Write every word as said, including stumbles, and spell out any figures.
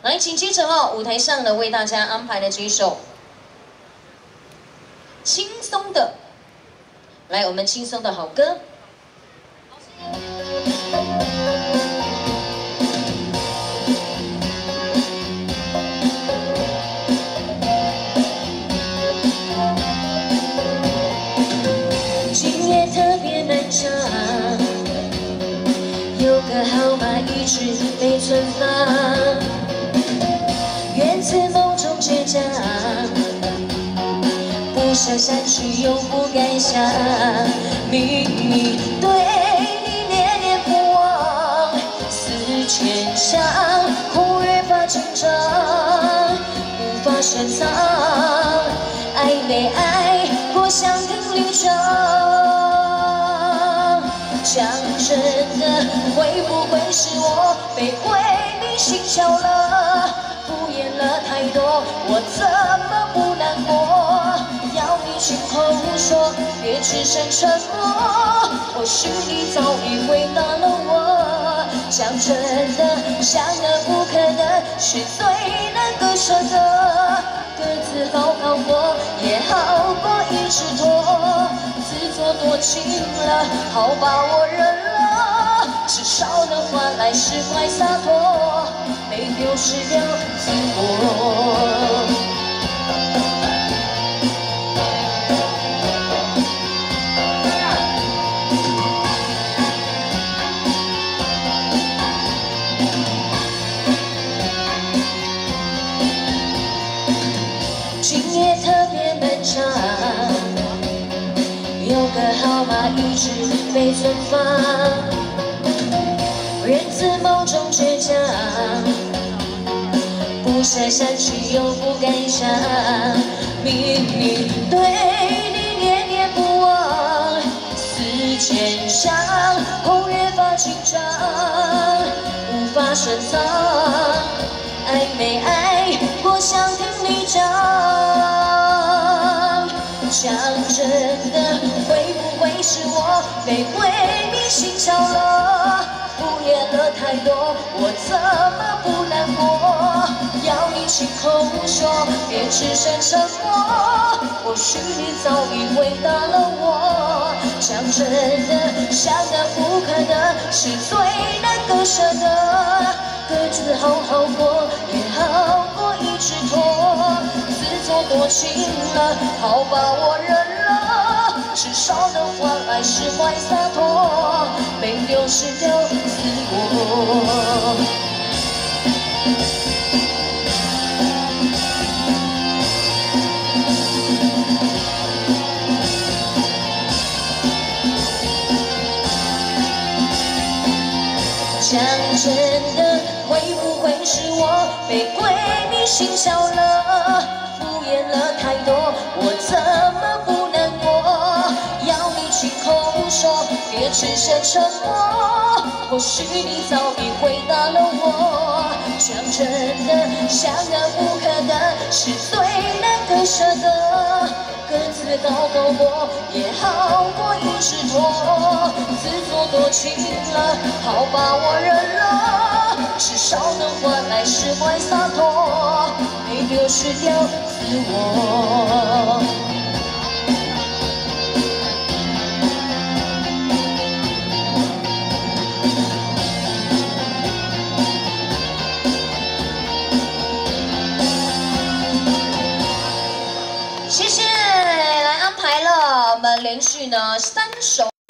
来，紧接着哦，舞台上呢为大家安排的这一首轻松的，来，我们轻松的好歌。 今夜特别漫长，有个号码一直被存放，源自某种倔强，不想删去又不敢想，明明对你念念不忘，思前想后越发紧张，无法深藏，爱没爱过想听离场。 讲真的，会不会是我被鬼迷心窍了？敷衍了太多，我怎么不难过？要你亲口说，别只剩沉默。或许你早已回答了我。讲真的，想的不可能，是最难割舍的。各自好好过，也好过一直拖。 自作多情了，好吧，我认了，至少能换来释怀洒脱，没丢失掉自我。今夜特别漫长。 有个号码一直被存放，源自某种倔强，不想删去又不敢想，明明对你念念不忘，思前想后越发紧张，无法深藏，爱没爱过想听你讲。 讲真的，会不会是我被鬼迷心窍了？敷衍了太多，我怎么不难过？要你亲口说，别只剩沉默。或许你早已回答了我。讲真的，想的不可能，是最难割舍的。各自好好过，也好过一直拖。 自作多情了，好吧，我认了，至少能换来释怀洒脱，没丢失掉自我。讲真的，会不会是我被鬼迷心窍了？ 敷衍了太多，我怎么不难过？要你亲口说，别只剩沉默。或许你早已回答了我。讲真的，想的不可能，是最难割舍的。各自好好过，也好过一直拖。自作多情了，好吧，我认了，至少能换来释怀洒脱，没丢失掉。 自我。谢谢，来安排了，我们连续呢三首。